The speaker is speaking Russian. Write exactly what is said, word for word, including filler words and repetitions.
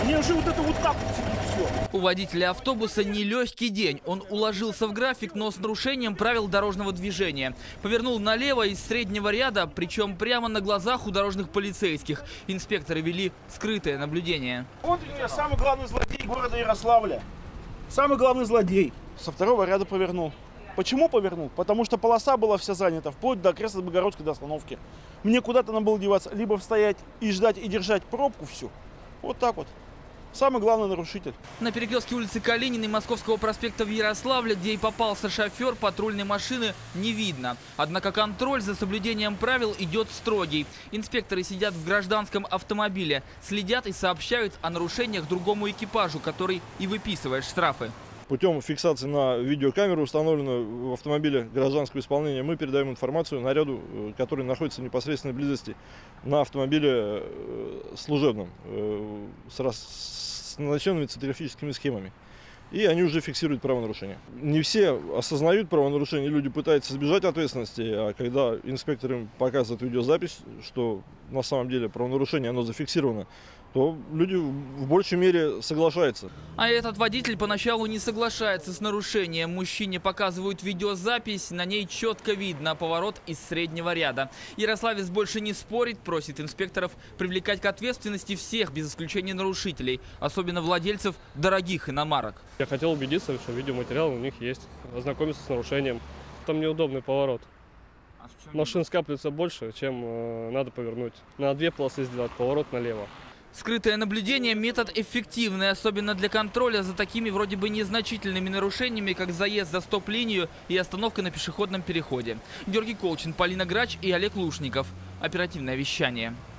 Мне уже вот это вот так вот сидит все. У водителя автобуса нелегкий день. Он уложился в график, но с нарушением правил дорожного движения. Повернул налево из среднего ряда, причем прямо на глазах у дорожных полицейских. Инспекторы вели скрытое наблюдение. Вот у меня самый главный злодей города Ярославля. Самый главный злодей. Со второго ряда повернул. Почему повернул? Потому что полоса была вся занята, вплоть до Крест-Богородской до остановки. Мне куда-то надо было деваться, либо стоять и ждать и держать пробку всю. Вот так вот. Самый главный нарушитель. На перекрестке улицы Калининой Московского проспекта в Ярославле, где и попался шофер, патрульной машины не видно. Однако контроль за соблюдением правил идет строгий. Инспекторы сидят в гражданском автомобиле, следят и сообщают о нарушениях другому экипажу, который и выписывает штрафы. Путем фиксации на видеокамеру, установленную в автомобиле гражданского исполнения, мы передаем информацию наряду, который находится в непосредственной близости, на автомобиле служебном с начальными цилиндрическими схемами. И они уже фиксируют правонарушение. Не все осознают правонарушение, люди пытаются избежать ответственности, а когда инспектор им показывает видеозапись, что на самом деле правонарушение оно зафиксировано, то люди в большей мере соглашаются. А этот водитель поначалу не соглашается с нарушением. Мужчине показывают видеозапись, на ней четко видно поворот из среднего ряда. Ярославец больше не спорит, просит инспекторов привлекать к ответственности всех, без исключения нарушителей, особенно владельцев дорогих иномарок. Я хотел убедиться, что видеоматериал у них есть, ознакомиться с нарушением. Там неудобный поворот. Машин скапливается больше, чем э, надо повернуть. На две полосы сделать поворот налево. Скрытое наблюдение – метод эффективный, особенно для контроля за такими вроде бы незначительными нарушениями, как заезд за стоп-линию и остановка на пешеходном переходе. Георгий Колчин, Полина Грач и Олег Лушников. Оперативное вещание.